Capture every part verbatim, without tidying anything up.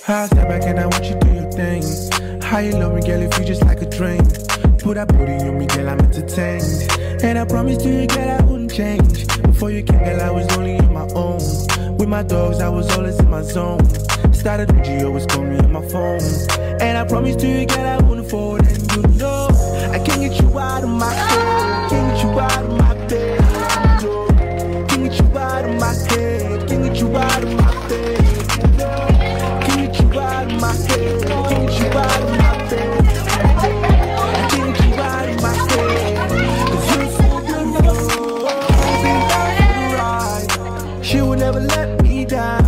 I step back and I want you to do your thing. How you love me, girl, if you just like a drink. Put that booty on me, girl, I'm entertained. And I promise to you, girl, I wouldn't change. Before you came, girl, I was only on my own. With my dogs, I was always in my zone. Started with you, always call me on my phone. And I promise to you, girl, I wouldn't fall. And you know, I can't get you out of my head. Can't get you out of my bed. Can't get you out of my head. Can't get you out of my bed. Can't get you out of my head. Can't get you out of my bed. I can't get you out of my head. 'Cause you're so beautiful. Right. She will never let me down.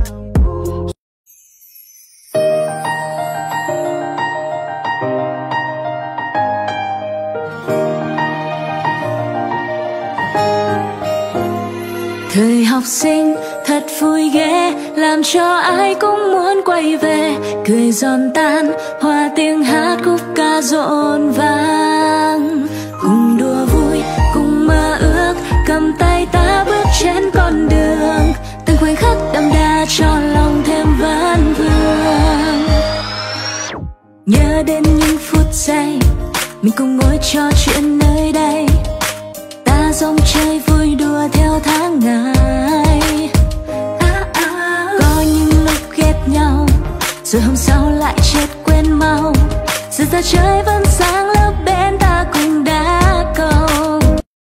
Thời học sinh thật vui ghê, làm cho ai cũng muốn quay về. Cười giòn tan, hòa tiếng hát khúc ca rộn vang. Cùng đùa vui, cùng mơ ước, cầm tay ta bước trên con đường. Từng khoảnh khắc đậm đà cho lòng thêm vấn vương. Nhớ đến những phút giây mình cùng ngồi trò chuyện nơi đây. Ta rong chơi vui đùa theo tháng ngày. À, à, có những lúc ghét nhau, rồi hôm sau lại chết quên mau. Giờ ra trời vẫn sáng lớp bên ta cùng đá cầu.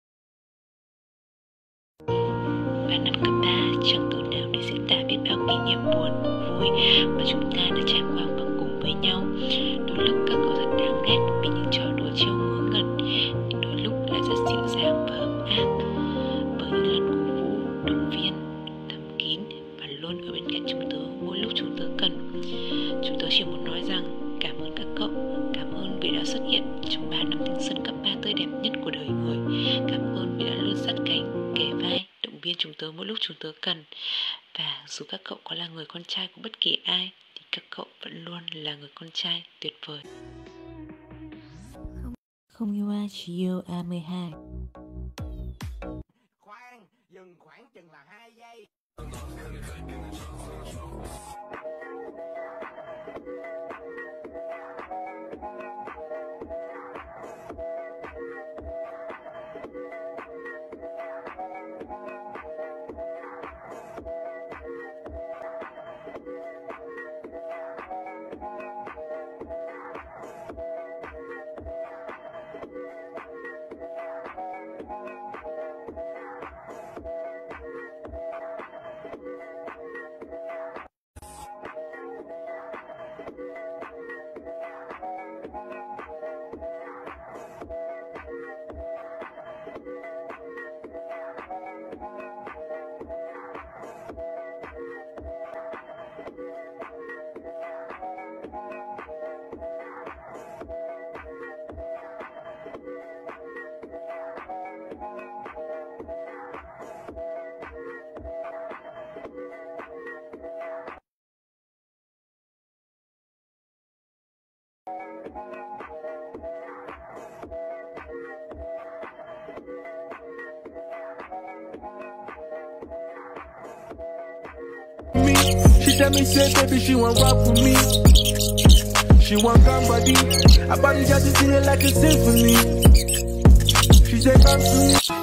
Ba năm cấp ba chẳng từ nào để diễn tả biết bao kỷ niệm buồn, vui mà chúng ta đã trải qua và cùng với nhau. Đôi lúc các cậu rất đáng ghét vì những trò đùa trêu ngớ ngẩn, nhưng đôi lúc lại rất dịu dàng và ấm áp bởi những lần cổ vũ, động viên, thầm kín và luôn ở bên cạnh chúng tớ mỗi lúc chúng tớ cần. Chúng tớ chỉ muốn nói rằng cảm ơn các cậu, cảm ơn vì đã xuất hiện trong ba năm thanh xuân cấp ba tươi đẹp nhất của đời người. Cảm ơn vì đã luôn sát cánh, kề vai, động viên chúng tớ mỗi lúc chúng tớ cần. Và dù các cậu có là người con trai của bất kỳ ai thì các cậu vẫn luôn là người con trai tuyệt vời. Không yêu ai, chỉ yêu A mười hai. Khoan, dừng khoảng chừng là hai giây. Me, she tell me say baby she want rock with me. She want come body, her body just singing like a symphony. She said come to me.